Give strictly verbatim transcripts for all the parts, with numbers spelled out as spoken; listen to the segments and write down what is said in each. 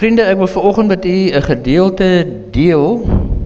Vriende, ek wil vanoggend met u 'n gedeelte deel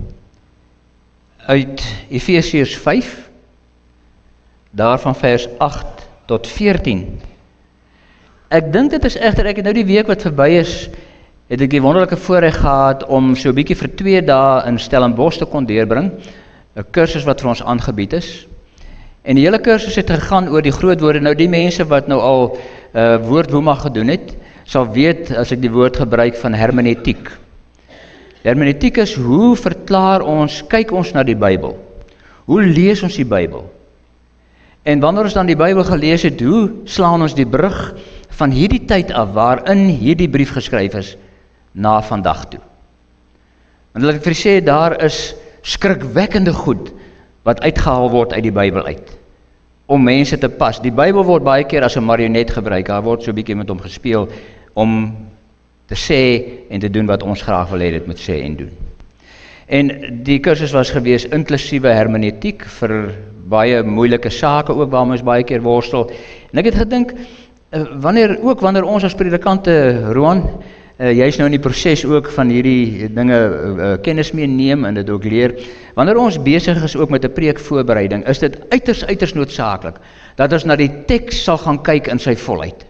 uit Efesiërs vyf, daarvan vers agt tot veertien. Ek dink dit is egter, ek het nou die week wat verby is, het ek die wonderlike voorreg gehad om so 'n bietjie vir twee dae in Stellenbosch te kon deurbring, 'n kursus wat vir ons aangebied is. En die hele kursus het gegaan oor die groot woorde. Nou die mense wat nou al uh, woordwoema gedoen het, sal weet as ek die woord gebruik van hermeneutiek. Hermeneutiek is hoe verklaar ons, kyk ons na die Bybel. Hoe lees ons die Bybel? En wanneer ons dan die Bybel gelees het, hoe slaan ons die brug van hierdie tyd af waarin hierdie brief geskryf is na vandag toe? Want laat ek vir u sê, daar is skrikwekkende goed wat uitgehaal word uit die Bybel uit, om mense te pas. Die Bybel word baie keer as 'n marionet gebruik, daar word so 'n bietjie met hom gespeel, om te sê en te doen wat ons graag wil hê dit moet sê en doen. En die kursus was gewees inklusiewe hermeneutiek vir baie moeilike sake ook waarmee ons baie keer worstel. En ek het gedink, wanneer ook wanneer ons as predikante, Roan, Uh, jy is nou in die proses ook van hierdie dinge uh, kennis mee neem en dit ook leer. Wanneer ons besig is ook met 'n preekvoorbereiding, is dit uiters uiters noodsaaklik dat ons na die teks sal gaan kyk in sy volheid.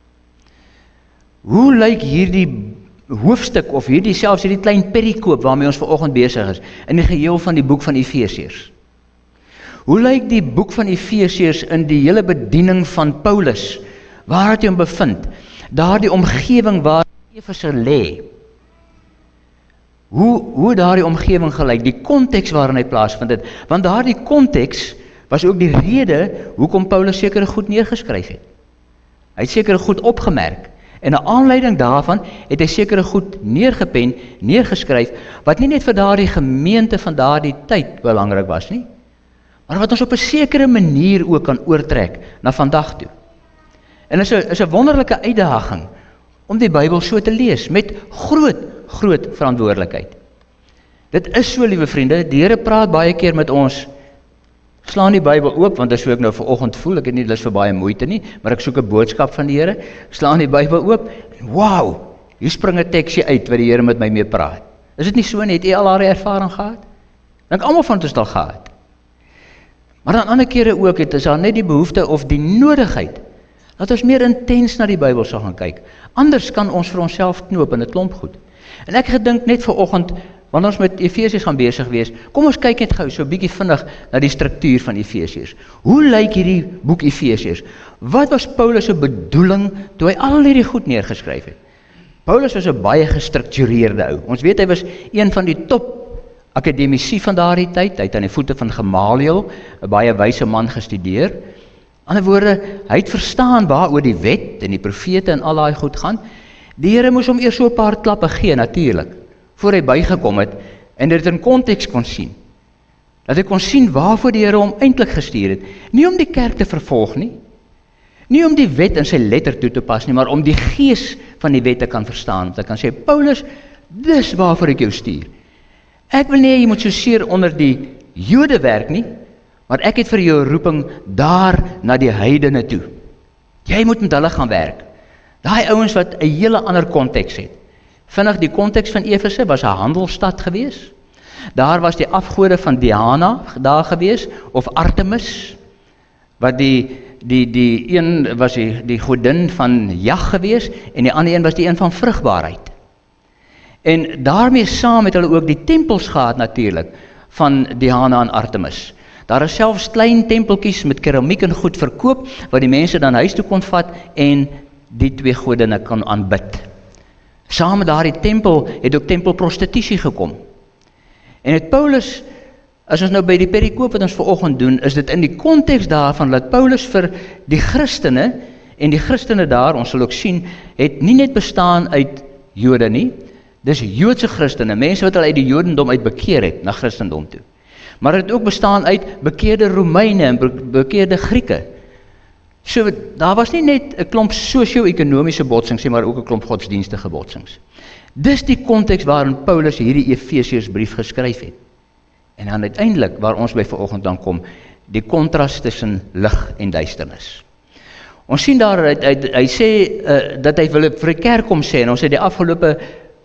Hoe lyk hierdie hoofstuk of hierdie selfs hierdie klein perikoop waarmee ons vanoggend besig is in die geheel van die boek van Efesiërs? Hoe lyk die boek van Efesiërs in die hele bediening van Paulus? Waar het hy hom bevind? Daardie omgewing waar Efese lê. Hoe, hoe daardie omgewing gelyk, die konteks waarin hy plaasvind het, want daardie konteks was ook die rede hoekom Paulus sekere goed neergeskryf het. Hy het sekere goed opgemerk, en 'n aanleiding daarvan het hy sekere goed neergepen, neergeskryf, wat nie net vir daardie gemeente van daardie tyd belangrik was nie, maar wat ons op 'n sekere manier ook kan oortrek na vandag toe. En is 'n is 'n wonderlike uitdaging om die Bybel so te lees, met groot, groot verantwoordelikheid. Dit is so, liewe vriende, die Here praat baie keer met ons, slaan die Bybel oop, want dis hoe ek nou vanoggend voel, ek het nie lus vir baie moeite nie, maar ek soek 'n boodskap van die Here, slaan die Bybel oop, en wow, hier spring 'n teksie uit, wat die Here met my mee praat. Is dit nie so nie, het jy al haar ervaring gehad? Dink almal van ons het al gehad. Maar dan ander kere ook, het is daar net die behoefte, of die nodigheid, dat ons meer intens na die Bybel sal gaan kyk. Anders kan ons vir onsself knoop in 'n klomp goed. En ek gedink net vanoggend, wanneer ons met Efesiërs gaan besig wees, kom ons kyk net gou so 'n bietjie vinnig na die struktuur van Efesiërs. Hoe lyk hierdie boek Efesiërs? Wat was Paulus se bedoeling toe hy al hierdie goed neergeskryf het? Paulus was 'n baie gestruktureerde ou. Ons weet hy was een van die top akademici van daardie tyd. Hy het aan die voete van Gamaliel, 'n baie wyse man, gestudeer. In ander woorde, hy het verstaan waaroor die wet en die profete en al daai goed gaan. Die Here moes hom eers so 'n paar klappe gee, natuurlik, voor hy bygekom het en dit in konteks kon sien. Dat hy kon sien waarvoor die Here hom eintlik gestuur het. Nie om die kerk te vervolg nie, nie om die wet in sy letter toe te pas nie, maar om die gees van die wet te kan verstaan. Dat hy kan sê, Paulus, dis waarvoor ek jou stuur. Ek wil nie jy moet so seer onder die Jode werk nie, maar ek het vir jou roeping daar na die heidene toe. Jy moet met hulle gaan werk. Daai ouens wat 'n hele ander konteks het. Vinnig, die konteks van Efese was 'n handelsstad gewees. Daar was die afgode van Diana daar gewees, of Artemis, wat die, die, die een was die, die godin van jag gewees, en die ander een was die een van vrugbaarheid. En daarmee saam het hulle ook die tempels gehad natuurlik, van Diana en Artemis. Daar is selfs klein tempeltjies met keramiek en goed verkoop, wat die mense dan huis toe kon vat en die twee godinne kan aanbid. Saam met daardie tempel het ook tempelprostitusie gekom. En het Paulus, as ons nou by die perikoop wat ons vanoggend doen, is dit in die konteks daarvan dat Paulus vir die Christene, en die Christene daar, ons sal ook sien, het nie net bestaan uit Jode nie, dis Joodse Christene, mense wat hulle uit die Jodendom uit bekeer het, na Christendom toe. Maar het ook bestaan uit bekeerde Romeine en bekeerde Grieke. So, daar was nie net 'n klomp sosio-ekonomiese botsings, maar ook 'n klomp godsdienstige botsings. Dis die konteks waarin Paulus hierdie Efesiërs brief geskryf het. En dan uiteindelik, waar ons by vanoggend dan kom, die kontras tussen lig en duisternis. Ons sien daar, hy, hy, hy sê uh, dat hy wil vir die kerk kom sê, en ons het die afgelope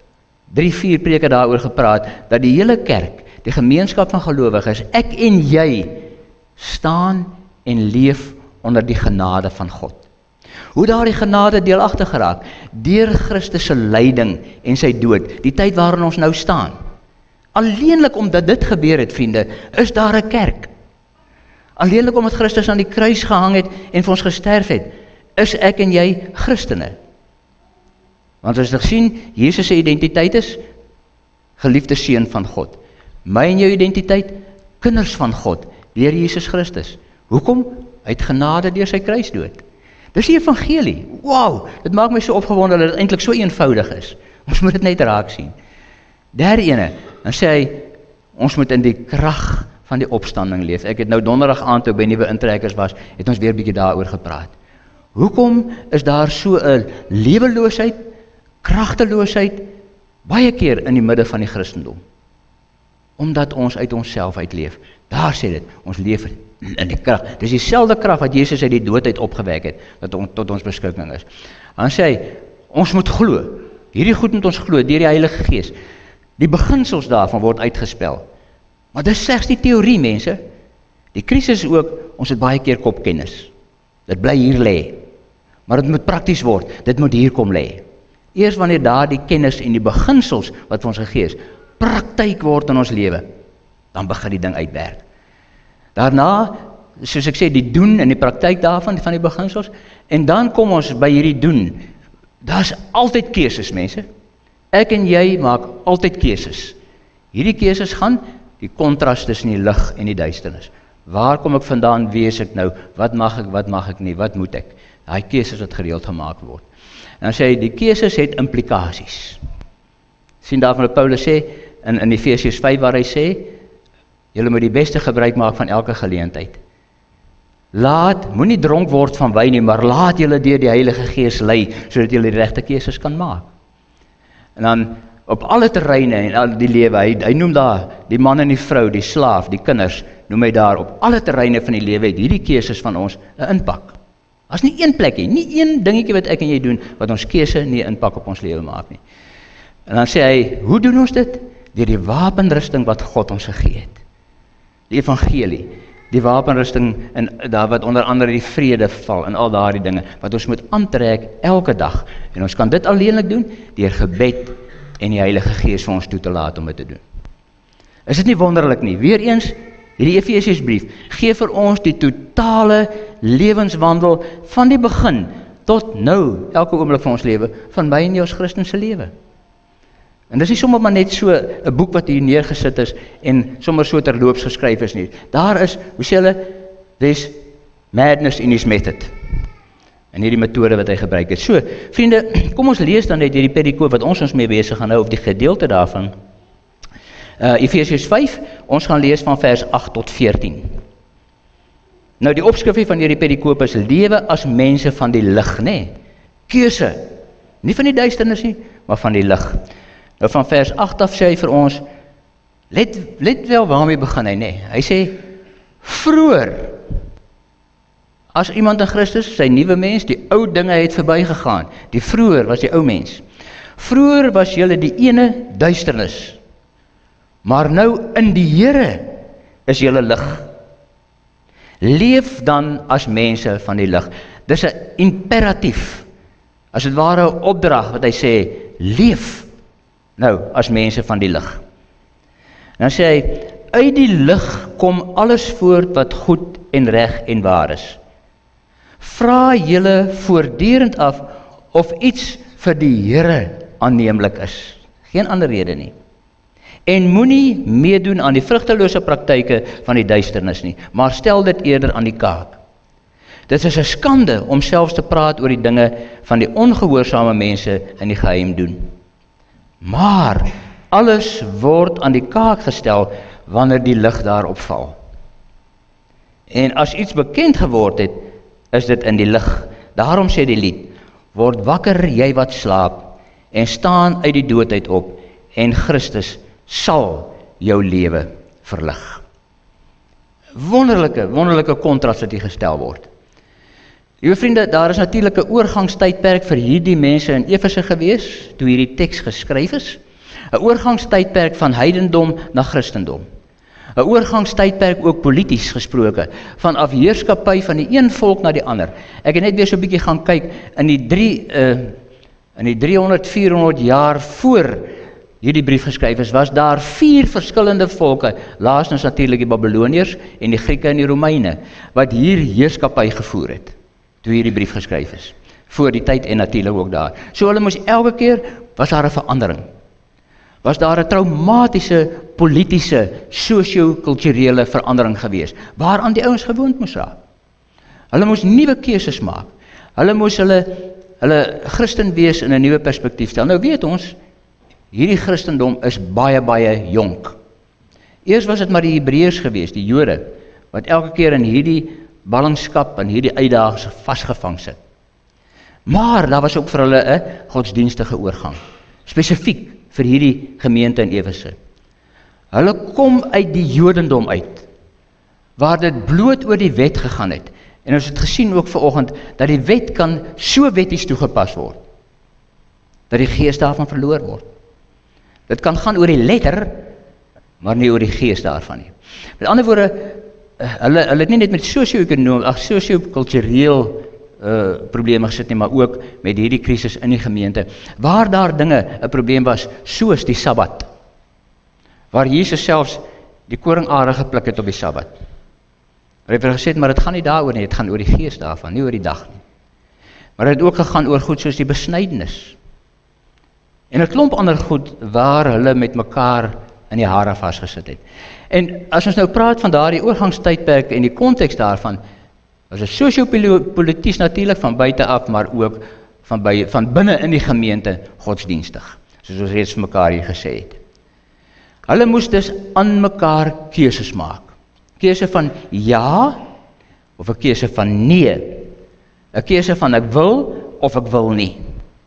drie, vier preke daaroor gepraat, dat die hele kerk, die gemeenskap van gelowiges, ek en jy, staan en leef onder die genade van God. Hoe daar die genade deelagtig geraak, deur Christus se lyding en sy dood, die tyd waarin ons nou staan. Alleenlik omdat dit gebeur het, vriende, is daar 'n kerk. Alleenlik omdat Christus aan die kruis gehang het en vir ons gesterf het, is ek en jy Christene. Want as ons sien, Jesus se identiteit is geliefde seun van God. My en jou identiteit, kinders van God, deur Jesus Christus. Hoekom? Uit genade deur sy kruisdood. Dis die evangelie. Wow, dit maak my so opgewonde dat dit eintlik so eenvoudig is. Ons moet dit net raak sien. Derde ene, dan sê hy, ons moet in die krag van die opstanding leef. Ek het nou donderdag aand toe by Nuwe Intrekkers was, het ons weer 'n bietjie daaroor gepraat. Hoekom is daar so 'n leweloosheid, kragteloosheid, baie keer in die midde van die Christendom? Omdat ons uit onsself uitleef. Daar sê dit, ons leef in die krag. Dis dieselfde krag wat Jesus uit die dood uit opgewek het, dat on, tot ons beskikking is. Dan sê hy, ons moet glo. Hierdie goed moet ons glo, deur die Heilige Gees. Die beginsels daarvan word uitgespel. Maar dis slegs die teorie, mense. Die krisis is ook, ons het baie keer kopkennis. Dit bly hier lê. Maar dit moet prakties word, dit moet hier kom lê. Eers wanneer daar die kennis en die beginsels wat vir ons gegee is, praktyk word in ons lewe, dan begin die ding uitwerk. Daarna, soos ek sê, die doen en die praktyk daarvan, van die beginsels, en dan kom ons by hierdie doen. Daar's altyd keuses, mense. Ek en jy maak altyd keuses. Hierdie keuses gaan die kontras tussen die lig en die duisternis. Waar kom ek vandaan, wie is ek nou? Wat mag ek, wat mag ek nie, wat moet ek? Daai keuses wat gereeld gemaak word. En dan sê hy, die keuses het implikasies. Sien daarvan wat Paulus sê, in, in Efesiërs vyf waar hy sê, julle moet die beste gebruik maak van elke geleentheid. Laat, moenie dronk word van wyn nie, maar laat julle deur die Heilige Gees lei, sodat julle die regte keuses kan maak. En dan, op alle terreine en al die lewe, hy, hy noem daar, die man en die vrou, die slaaf, die kinders, noem hy daar, op alle terreine van die lewe, het hierdie keuses van ons 'n impak. As nie een plekkie, nie een dingetjie wat ek en jy doen, wat ons keuse nie 'n impak op ons lewe maak nie. En dan sê hy, hoe doen ons dit? Deur die wapenrusting wat God ons gegee het. Die evangelie, die wapenrusting, en daar wat onder andere die vrede val, en al daardie dinge, wat ons moet aantrek elke dag. En ons kan dit alleenlik doen, deur gebed en die Heilige Gees vir ons toe te laat om dit te doen. Is dit nie wonderlik nie? Weereens, hierdie Efesiërsbrief gee vir ons die totale lewenswandel van die begin tot nou, elke oomblik van ons lewe, van my en jou as Christense lewe. En dis nie sommer maar net so 'n boek wat hier neergesit is en sommer so terloops geskryf is nie. Daar is, hoe sê hulle, there's madness in his method. En hierdie metode wat hy gebruik het. So, vriende, kom ons lees dan net hierdie perikoop wat ons ons mee besig gaan hou, of die gedeelte daarvan. Uh, Efesiërs vyf, ons gaan lees van vers agt tot veertien. Nou die opskrifie van hierdie perikoop is lewe as mense van die lig, nê? Nee, keuse, nie van die duisternis nie, maar van die lig. Nou van vers agt af sê hy vir ons, let, let wel waarmee begin hy, nee. Hy sê, vroeër, as iemand in Christus, sy nuwe mens, die ou dinge het verbygegaan, die vroeër was die ou mens. Vroeër was julle die ene duisternis, maar nou in die Here is julle lig. Leef dan as mense van die lig. Dis 'n imperatief, as dit ware 'n opdrag wat hy sê, leef nou as mense van die lig. En dan sê hy, uit die lig kom alles voort wat goed en reg en waar is. Vra julle voortdurend af of iets vir die Here aanneemlik is. Geen ander rede nie. En moenie meedoen aan die vrugtelose praktyke van die duisternis nie, maar stel dit eerder aan die kaak. Dit is 'n skande om selfs te praat oor die dinge van die ongehoorsame mense in die geheim doen. Maar alles word aan die kaak gestel wanneer die lig daarop val. En as iets bekend geword het, is dit in die lig. Daarom sê die lied, word wakker jy wat slaap, en staan uit die dood uit op, en Christus sal jou lewe verlig. Wonderlike, wonderlike kontras wat hier gestel word. Liewe vriende, daar is natuurlik 'n oorgangstydperk vir hierdie mense in Efese gewees, toe hierdie teks geskryf is. 'n oorgangstydperk van heidendom na Christendom. 'n oorgangstydperk ook polities gesproke, van afheerskappy van die een volk na die ander. Ek het net weer so 'n bietjie gaan kyk, in die drie, uh, in die driehonderd, vierhonderd jaar voor hierdie brief geskryf is, was daar vier verskillende volke, laastens natuurlik die Babyloniërs en die Grieke en die Romeine, wat hier heerskappy gevoer het, toe hierdie brief geskryf is, voor die tyd en natuurlik ook daar. So hulle moes elke keer, was daar 'n verandering, was daar 'n traumatiese, politiese, sosio-kulturele verandering gewees, waaraan die ouens gewoond moes raak. Hulle moes nuwe keuses maak, hulle moes hulle, hulle Christen wees in 'n nuwe perspektief stel. Nou weet ons, hierdie Christendom is baie, baie jonk. Eers was dit maar die Hebreërs gewees, die Jode, wat elke keer in hierdie ballingskap en hierdie uitdagings vasgevang sit. Maar daar was ook vir hulle 'n godsdienstige oorgang, spesifiek vir hierdie gemeente in Efese. Hulle kom uit die Jodendom uit, waar dit bloot oor die wet gegaan het. En ons het gesien ook vanoggend, dat die wet kan so wetties toegepas word, dat die gees daarvan verloor word. Dit kan gaan oor die letter, maar nie oor die gees daarvan nie. Met ander woorde, hulle, hulle het nie net met sosio-ekonomiese, ag sosio-kultureel uh, probleme gesit nie, maar ook met hierdie krisis in die gemeente, waar daar dinge 'n probleem was, soos die Sabbat, waar Jesus selfs die koringare gepluk het op die Sabbat. Hy het gesê, maar dit gaan nie daaroor nie, dit gaan oor die gees daarvan, nie oor die dag nie. Maar dit het ook gegaan oor goed soos die besnydenis. En 'n klomp ander goed waar hulle met mekaar in die hare vasgesit het. En as ons nou praat van daardie oorgangstydperk en die konteks daarvan, was dit sosio-polities natuurlik van buite af, maar ook van, by, van binne in die gemeente godsdienstig, soos ons reeds vir mekaar hier gesê het. Hulle moes dus aan mekaar keuses maak. Keuse van ja, of 'n keuse van nee. 'n Keuse van ek wil, of ek wil nie.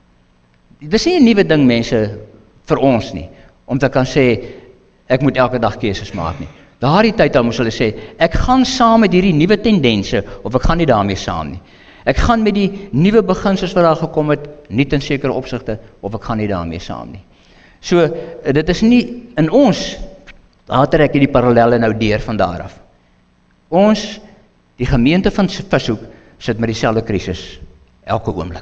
Dit is nie 'n nuwe ding, mense, vir ons nie, om te kan sê, ek moet elke dag keuses maak nie. Daardie tyd al moes hulle sê, ek gaan saam met hierdie nuwe tendense, of ek gaan nie daarmee saam nie. Ek gaan met die nuwe beginsels wat daar gekom het, nie in sekere opsigte, of ek gaan nie daarmee saam nie. So, dit is nie in ons, daar trek jy die parallelle nou deur van daar af. Ons, die gemeente van Versoek, sit met dieselfde krisis, elke oomblik.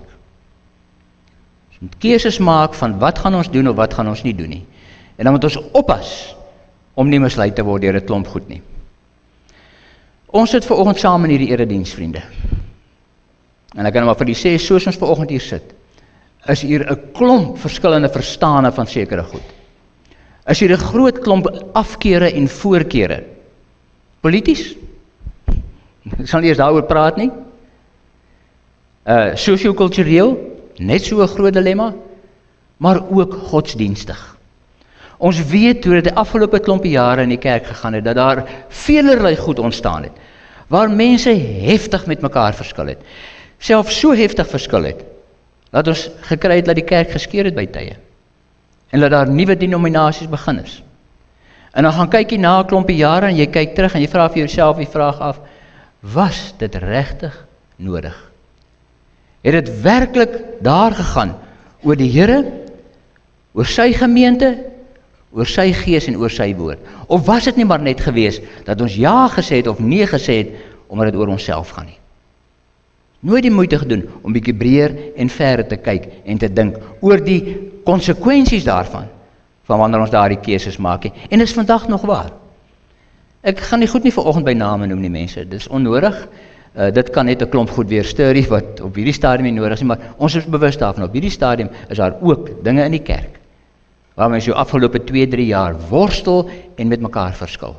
Ons moet keuses maak van wat gaan ons doen of wat gaan ons nie doen nie. En dan moet ons oppas om nie mislei te word deur 'n klomp goed nie. Ons sit vanoggend saam in hierdie erediens, vriende. En ek kan maar vir die sê, soos ons vanoggend hier sit, is hier 'n klomp verskillende verstane van sekere goed. Is hier 'n groot klomp afkeure en voorkeure. Polities? Ek sal nie eers daaroor praat nie. Uh, sosio-kultureel, net so 'n groot dilemma, maar ook godsdienstig. Ons weet hoe dit die afgelope klompie jare in die kerk gegaan het, dat daar velerlei goed ontstaan het, waar mense heftig met mekaar verskil het. Selfs so heftig verskil het, dat ons gekry het dat die kerk geskeur het by tye. En dat daar nuwe denominasies begin is. En dan gaan kyk jy na 'n klompie jare en jy kyk terug en jy vra vir jouself die vraag af, was dit regtig nodig? Het dit werklik daar gegaan oor die Here, oor sy gemeente, oor sy gees en oor sy woord? Of was dit nie maar net gewees dat ons ja gesê het of nee gesê het, omdat dit oor onsself gaan nie? Nooit die moeite gedoen om bietjie breër en verder te kyk en te dink oor die konsekwensies daarvan, van wanneer ons daardie keuses maak nie. En dit is vandag nog waar. Ek gaan nie goed nie vanoggend by name noem nie, mense, dit is onnodig. Uh, dit kan net 'n klomp goed weer stuur wat op hierdie stadium nie nodig is nie, maar ons is bewus daarvan, op hierdie stadium is daar ook dinge in die kerk, waar mense so afgelope twee, drie jaar worstel en met mekaar verskil.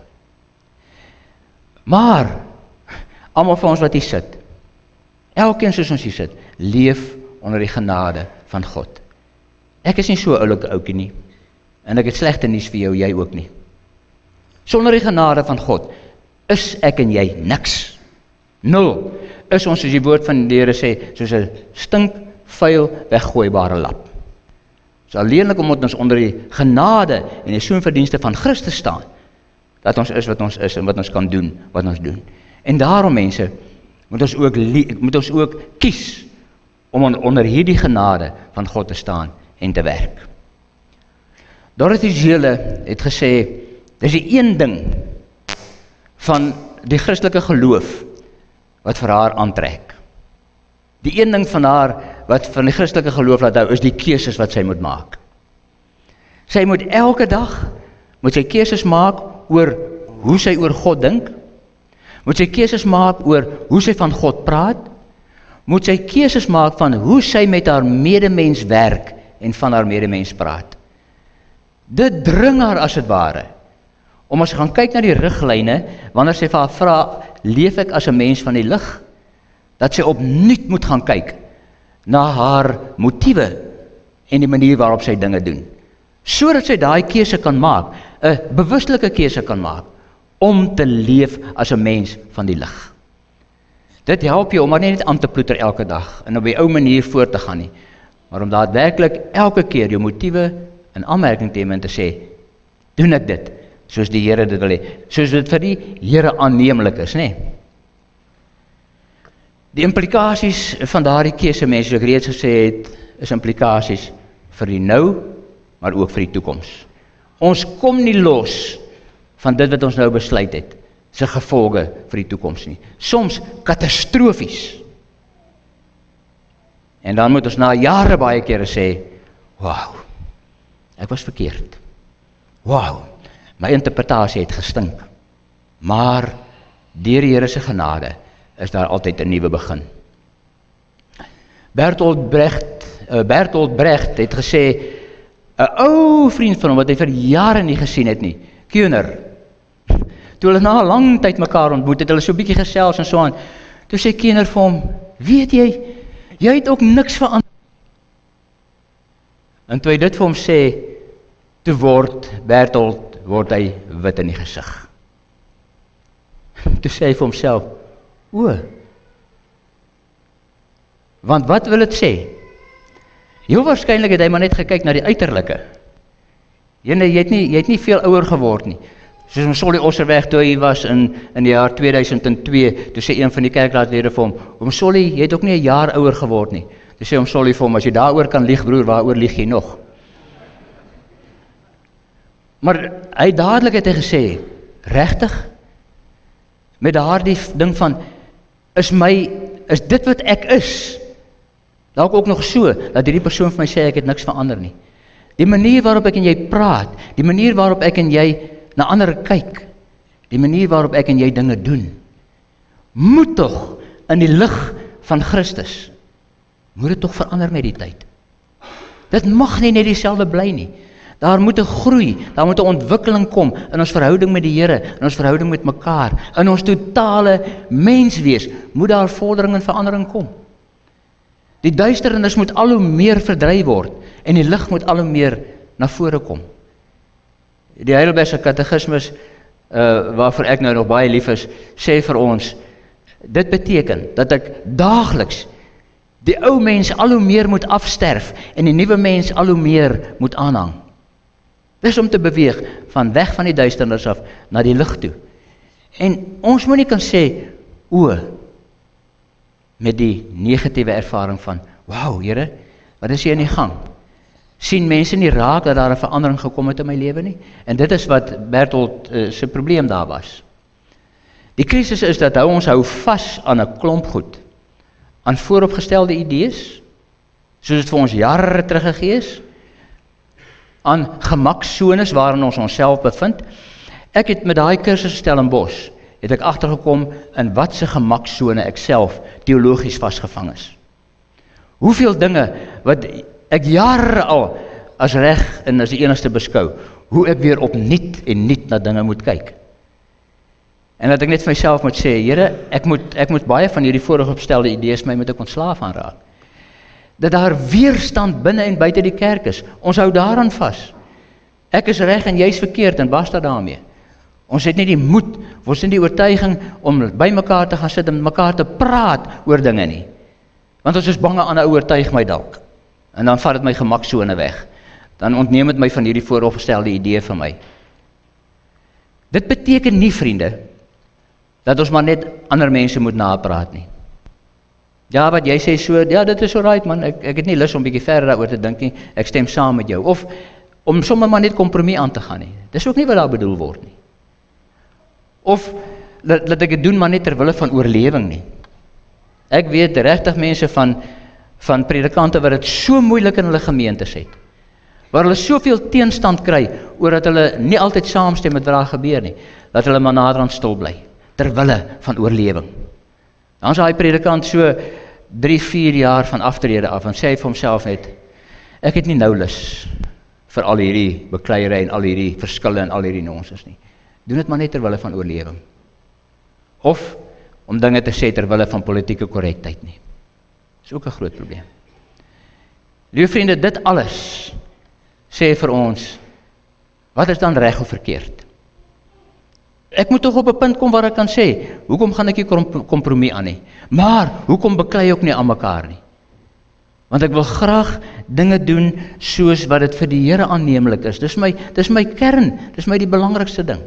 Maar, almal van ons wat hier sit, elkeen soos ons hier sit, leef onder die genade van God. Ek is nie so 'n oulike oukie nie, en ek het slegte nuus vir jou, jy ook nie. Sonder die genade van God, is ek en jy niks. Nul. Is ons, soos die woord van die Here sê, soos 'n stink, vuil, weggooibare lap. So alleenlik omdat ons onder die genade en die soenverdienste van Christus staan, dat ons is wat ons is en wat ons kan doen, wat ons doen. En daarom, mense, moet ons ook, moet ons ook kies om onder hierdie genade van God te staan en te werk. Dorothy Zele het gesê, dis die een ding van die Christelike geloof wat vir haar aantrek. Die een ding van haar wat van die Christelike geloof laat hou, is die keuses wat sy moet maak. Sy moet elke dag, moet sy keuses maak oor hoe sy oor God dink, moet sy keuses maak oor hoe sy van God praat, moet sy keuses maak van hoe sy met haar medemens werk en van haar medemens praat. Dit dring haar as het ware, om as sy gaan kyk na die riglyne, wanneer sy vir haar vra, leef ek as 'n mens van die lig, dat sy opnuut moet gaan kyk na haar motiewe en die manier waarop sy dinge doen, sodat sy daai keuse kan maak, 'n bewuslike keuse kan maak, om te leef as 'n mens van die lig. Dit help jou om maar nie net aan te ploeter elke dag, en op die ou manier voort te gaan nie, maar om daadwerklik elke keer jou motiewe in aanmerking te neem en te sê, doen ek dit, soos die Here dit wil hê, soos dit vir die Here aanneemlik is, nê? Die implikasies van daardie keuse, mense, soos ek reeds gesê het, is implikasies vir die nou, maar ook vir die toekoms. Ons kom nie los van dit wat ons nou besluit het, sy gevolge vir die toekoms nie. Soms katastrofies. En dan moet ons na jare baie kere sê, wauw, ek was verkeerd. Wauw, my interpretasie het gestink. Maar deur die Here se genade is daar altyd 'n nuwe begin. Bertolt Brecht, uh, Bertolt Brecht het gesê, 'n ou vriend van hom wat hy vir jare nie gesien het nie, Kuhner, toe hulle na 'n lang tyd mekaar ontmoet het, hulle so 'n bietjie gesels en so aan, toe sê Kuhner vir hom, weet jy, jy het ook niks verander. En toe hy dit vir hom sê, toe word Bertolt, word hy wit in die gesig. Toe sê hy vir homself, o, want wat wil dit sê? Heel waarskynlik het hy maar net gekyk na die uiterlike. Jy, jy, het nie, jy het nie veel ouer geword nie. Soos Msolly Osserweg toe hy was in, in die jaar twee duisend twee, toe sê een van die kerkraadlede vir hom, Msolly, jy het ook nie 'n jaar ouer geword nie. Toe sê Msolly vir hom, as jy daaroor kan lieg, broer, waaroor lieg jy nog? Maar hy dadelik het hy gesê, regtig, met daardie ding van, is my, is dit wat ek is, dalk ook nog so, dat hierdie persoon vir my sê, ek het niks verander nie. Die manier waarop ek en jy praat, die manier waarop ek en jy na ander kyk, die manier waarop ek en jy dinge doen, moet tog in die lig van Christus, moet dit tog verander met die tyd. Dit mag nie net dieselfde bly nie. Daar moet 'n groei, daar moet 'n ontwikkeling kom in ons verhouding met die Here, in ons verhouding met mekaar, in ons totale menswees, moet daar vordering en verandering kom. Die duisternis moet al hoe meer verdry word, en die lig moet al hoe meer na vore kom. Die Heidelbergse Katekismus, uh, waarvoor ek nou nog baie lief is, sê vir ons, dit beteken dat ek daagliks die ou mens al hoe meer moet afsterf, en die nuwe mens al hoe meer moet aanhang. Dis om te beweeg, van weg van die duisternis af, na die lig toe. En ons moet nie kan sê, o, met die negatiewe ervaring van, wauw, Here, wat is hier in die gang? Sien mense nie raak dat daar 'n verandering gekom het in my lewe nie? En dit is wat Bertolt uh, sy probleem daar was. Die krisis is dat hou ons hou vas aan 'n klomp goed, aan vooropgestelde idees, soos dit vir ons jare teruggegee is, aan gemaksones waarin ons onsself bevind. Ek het met daai kursus in Stellenbosch, het ek agtergekom in wat se gemaksone ek self teologies vasgevang is. Hoeveel dinge wat ek jare al as reg en as die enigste beskou, hoe ek weer opnuut en nuut na dinge moet kyk. En dat ek net vir myself moet sê, Here, ek moet, ek moet baie van hierdie vooropgestelde idees my moet ek ontslaaf aanraak. Dat daar weerstand binne en buite die kerk is. Ons hou daaraan vas. Ek is reg en jy's verkeerd en basta daarmee. Ons het nie die moed, ons het nie die oortuiging om by mekaar te gaan sit en met mekaar te praat oor dinge nie. Want ons is bange aan 'n oortuig my dalk. En dan vat dit my gemaksone weg. Dan ontneem dit my van hierdie vooropgestelde idee van my. Dit beteken nie, vriende, dat ons maar net ander mense moet napraat nie. Ja, wat jy sê so, ja, dit is alright man, ek, ek het nie lus om bietjie verder daaroor te dink nie, ek stem saam met jou. Of om sommer maar net kompromie aan te gaan nie. Dis ook nie wat daar bedoel word nie. Of, dat, dat ek het doen maar net terwille van oorlewing nie. Ek weet regtig mense van, van predikante wat het so moeilik in hulle gemeentes het, waar hulle soveel teenstand kry, oor dat hulle nie altyd saamstem met wat daar gebeur nie, dat hulle maar naderhand stil bly, terwille van oorlewing. Dan is hy predikant so drie, vier jaar van aftrede af, en sê hy vir homself net, ek het nie nou lus vir al hierdie bekleierery en al hierdie verskille en al hierdie nonsens nie. Doen dit maar net terwille van oorlewing. Of om dinge te sê terwille van politieke korrektheid nie. Dis ook 'n groot probleem. Liewe vriende, dit alles sê vir ons, wat is dan reg of verkeerd? Ek moet tog op 'n punt kom waar ek kan sê, hoekom gaan ek nie kompromie aan nie? Maar, hoekom beklei ook nie aan mekaar nie? Want ek wil graag dinge doen soos wat dit vir die Here aanneemlik is. Dis my, dis my kern, dis my die belangrikste ding.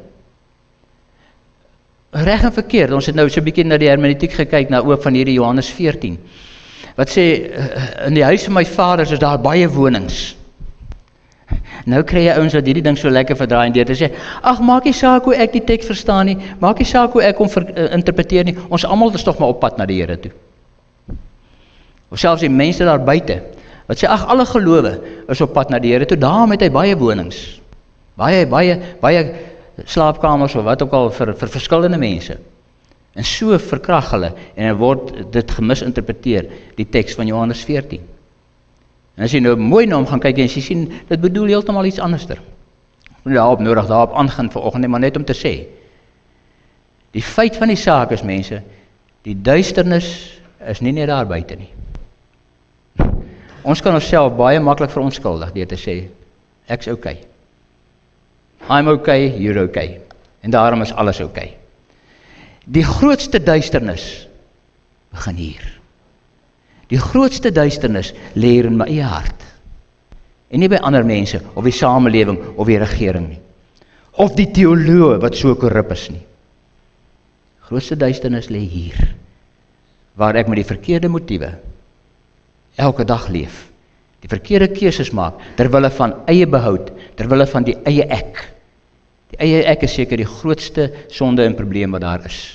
Reg en verkeerd, ons het nou so 'n bietjie na die hermeneutiek gekyk, na ook van hierdie Johannes veertien, wat sê, in die huis van my vaders is daar baie wonings. Nou kry jy ouens wat hierdie ding so lekker verdraai en deur te sê, ag, maak nie saak hoe ek die teks verstaan nie, maak nie saak hoe ek hom ver, uh, interpreteer nie, ons almal is tog maar op pad na die Here toe. Of selfs die mense daar buite, wat sê, ag, alle gelowe is op pad na die Here toe, daarom het hy baie wonings, baie, baie, baie slaapkamers of wat ook al vir, vir verskillende mense. En so verkrag hulle, en dan word dit gemisinterpreteer, die teks van Johannes veertien. En as jy nou mooi na hom gaan kyk, en jy sien, dit bedoel heeltemal iets anderster. Daarop nodig, daarop aangaan vanoggend, maar net om te sê, die feit van die saak is, mense, die duisternis is nie net daar buite nie. Ons kan onsself baie maklik verontskuldig deur te sê, ek's okay. I'm okay, you're okay. En daarom is alles okay. Die grootste duisternis begin hier. Die grootste duisternis lê hier in my eie hart. En nie by ander mense, of die samelewing, of die regering nie. Of die teoloë wat so korrup is nie. Die grootste duisternis lê hier, waar ek met die verkeerde motiewe elke dag leef. Die verkeerde keuses maak, terwille van eie behoud, terwille van die eie ek. Die eie ek is seker die grootste sonde en probleem wat daar is.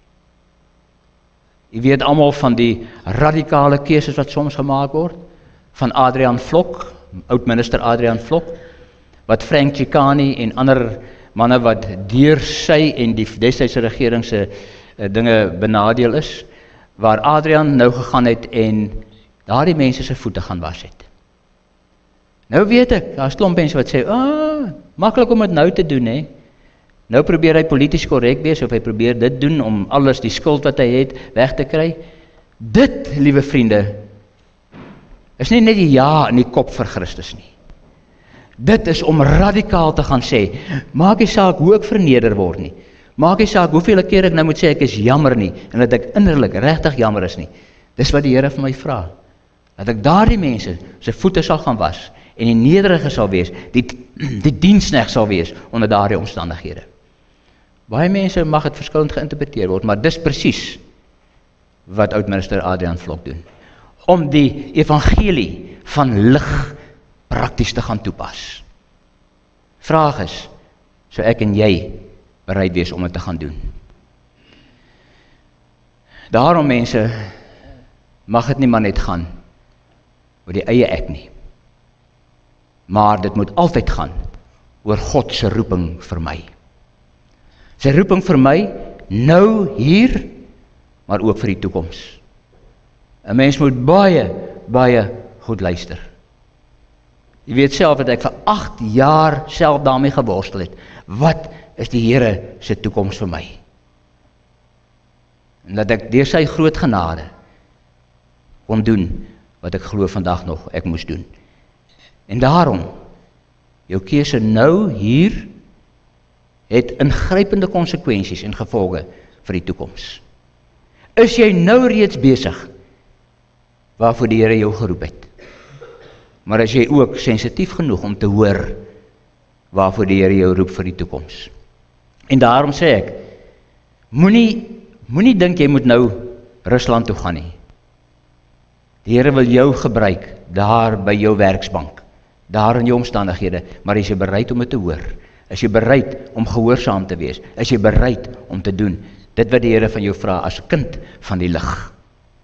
Jy weet almal van die radikale keuses wat soms gemaak word, van Adrian Vlok, oud-minister Adrian Vlok, wat Frank Chikane en ander manne wat deur sy en die destydse regering se uh, dinge benadeel is, waar Adrian nou gegaan het en daardie mense se voete gaan was het. Nou weet ek, daar is klomp mense wat sê, ah, maklik om dit nou te doen, hè. Nou probeer hy polities korrek wees, of hy probeer dit doen om alles, die skuld wat hy het, weg te kry. Dit, liewe vriende, is nie net die ja in die kop vir Christus nie. Dit is om radikaal te gaan sê, maak nie saak hoe ek verneder word nie, maak nie saak hoeveel keer ek nou moet sê ek is jammer nie, en dat ek innerlik regtig jammer is nie. Dis wat die Here vir my vra, dat ek daardie mense sy voete sal gaan was, en die nederige sal wees, die, die diensknegt sal wees, onder daardie omstandighede. Baie mense mag het verskillend geïnterpreteer word, maar dis presies wat oud-minister Adrian Vlok doen. Om die evangelie van lig prakties te gaan toepas. Vraag is, sou ek en jy bereid wees om dit te gaan doen? Daarom mense, mag dit nie maar net gaan oor die eie ek nie. Maar dit moet altyd gaan oor God se roeping vir my. Sy roeping vir my, nou, hier, maar ook vir die toekoms. 'n Mens moet baie, baie goed luister. Jy weet self dat ek vir agt jaar self daarmee geworstel het. Wat is die Here se toekoms vir my? En dat ek deur sy groot genade kon doen wat ek glo vandag nog ek moes doen. En daarom, jou keuse nou, hier, het ingrypende konsekwensies en gevolge vir die toekoms. Is jy nou reeds besig waarvoor die Here jou geroep het? Maar is jy ook sensitief genoeg om te hoor waarvoor die Here jou roep vir die toekoms? En daarom sê ek, moenie moenie dink jy moet nou Rusland toe gaan nie. Die Here wil jou gebruik daar by jou werksbank, daar in jou omstandighede, maar is jy bereid om dit te hoor? Is jy bereid om gehoorsaam te wees? Is jy bereid om te doen dit wat die Here van jou vra as kind van die lig?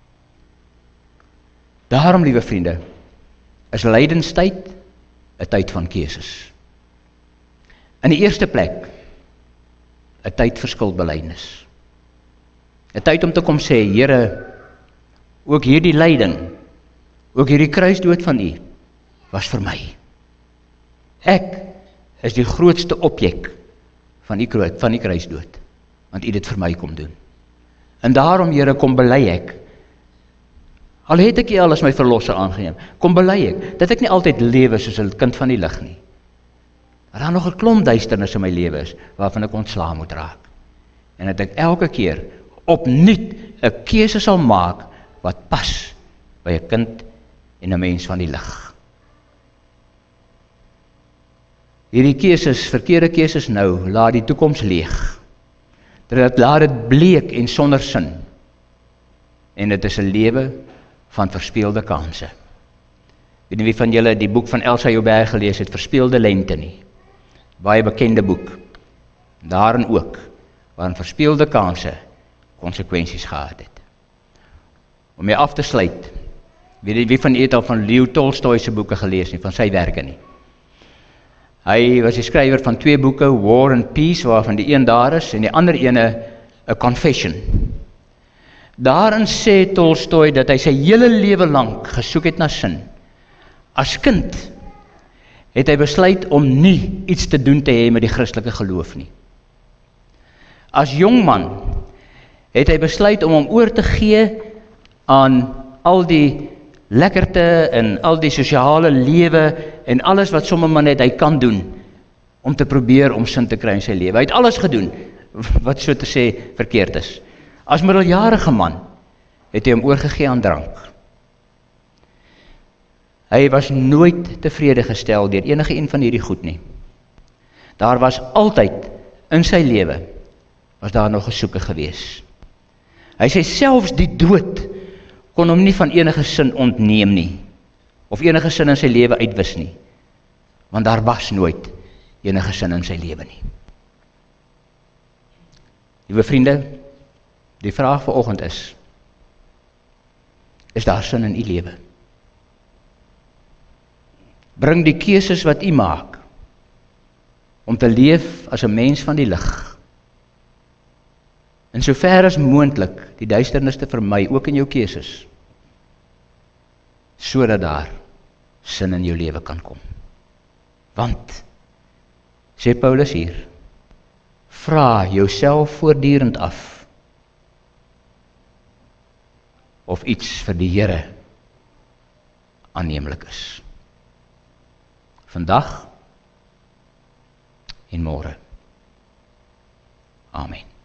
Daarom, liewe vriende, is lydenstyd 'n tyd van keuses. In die eerste plek, 'n tyd vir skuldbelydenis. 'n Tyd om te kom sê, Here, ook hierdie lyding, ook hierdie kruisdood van U, was vir my. Ek is die grootste objek van die, van die kruisdood, want U dit vir my kom doen. En daarom, Here, kom bely ek, al het ek U al as my verlosser aangeneem, kom bely ek, dat ek nie altyd lewe soos 'n kind van die lig nie. Dat daar nog 'n klomp duisternis in my lewe is, waarvan ek ontslae moet raak. En dat ek elke keer opnuut 'n keuse sal maak, wat pas by 'n kind en 'n mens van die lig. Hierdie keuses, verkeerde keuses nou, laat die toekoms leeg. Dit laat dit bleek en sonder sin. En dit is 'n lewe van verspeelde kanse. Weet nie wie van julle die boek van Elsa Joubert gelees het, Verspeelde Lente nie. Baie bekende boek. Daarin ook, waarin verspeelde kanse konsekwensies gehad het. Om mee af te sluit, weet nie wie van u het al van Leo Tolstoy se boeke gelees nie, van sy werke nie. Hy was die skrywer van twee boeke, War and Peace, waarvan die een daar is, en die ander ene, A Confession. Daarin sê Tolstoy dat hy sy hele lewe lank gesoek het na sin. As kind het hy besluit om nie iets te doen te hê met die Christelike geloof nie. As jong man het hy besluit om hom oor te gee aan al die lekkerte en al die sosiale lewe en alles wat sommer maar net hy kan doen om te probeer om sin te kry in sy lewe. Hy het alles gedoen wat so te sê verkeerd is. As middeljarige man het hy hom oorgegee aan drank. Hy was nooit tevrede gestel deur enige een van hierdie goed nie. Daar was altyd in sy lewe was daar nog 'n soeke gewees. Hy sê selfs die dood kon hom nie van enige sin ontneem nie, of enige sin in sy lewe uitwis nie, want daar was nooit enige sin in sy lewe nie. Liewe vriende, die vraag vanoggend is, is daar sin in u lewe? Bring die keuses wat u maak, om te leef as 'n mens van die lig, en sover as moontlik die duisternis te vermy, ook in jou keuses, sodat daar sin in jou lewe kan kom. Want, sê Paulus hier, vra jouself voortdurend af, of iets vir die Here aanneemlik is. Vandag en môre. Amen.